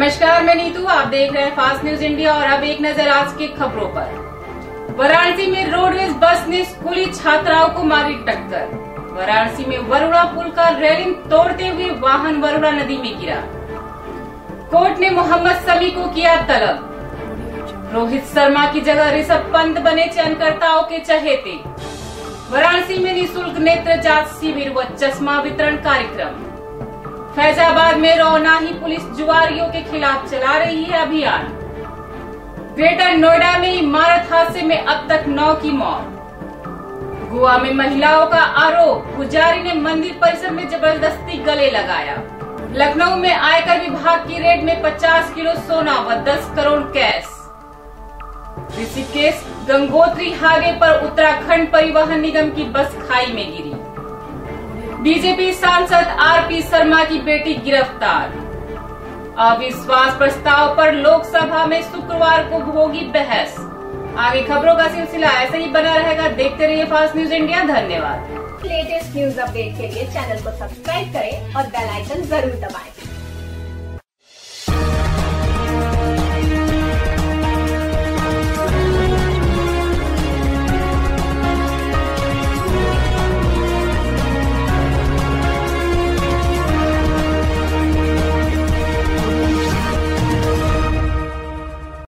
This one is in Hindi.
नमस्कार, मैं नीतू। आप देख रहे हैं फास्ट न्यूज इंडिया और अब एक नजर आज की खबरों पर। वाराणसी में रोडवेज बस ने स्कूली छात्राओं को मारी टक्कर। वाराणसी में वरुणा पुल का रेलिंग तोड़ते हुए वाहन वरुणा नदी में गिरा। कोर्ट ने मोहम्मद शमी को किया तलब। रोहित शर्मा की जगह ऋषभ पंत बने चयनकर्ताओं के चहेते। वाराणसी में निःशुल्क नेत्र जांच शिविर व चश्मा वितरण कार्यक्रम। फैजाबाद में रौनाही पुलिस जुआरियों के खिलाफ चला रही है अभियान। ग्रेटर नोएडा में इमारत हादसे में अब तक 9 की मौत। गोवा में महिलाओं का आरोप, पुजारी ने मंदिर परिसर में जबरदस्ती गले लगाया। लखनऊ में आयकर विभाग की रेड में 50 किलो सोना व 10 करोड़ कैश। ऋषिकेश गंगोत्री हाईवे पर उत्तराखंड परिवहन निगम की बस खाई में गिरी। बीजेपी सांसद आरपी शर्मा की बेटी गिरफ्तार। अविश्वास प्रस्ताव पर लोकसभा में शुक्रवार को होगी बहस। आगे खबरों का सिलसिला ऐसे ही बना रहेगा। देखते रहिए फास्ट न्यूज इंडिया। धन्यवाद। लेटेस्ट न्यूज अपडेट के लिए चैनल को सब्सक्राइब करें और बेल आइकन जरूर दबाएं।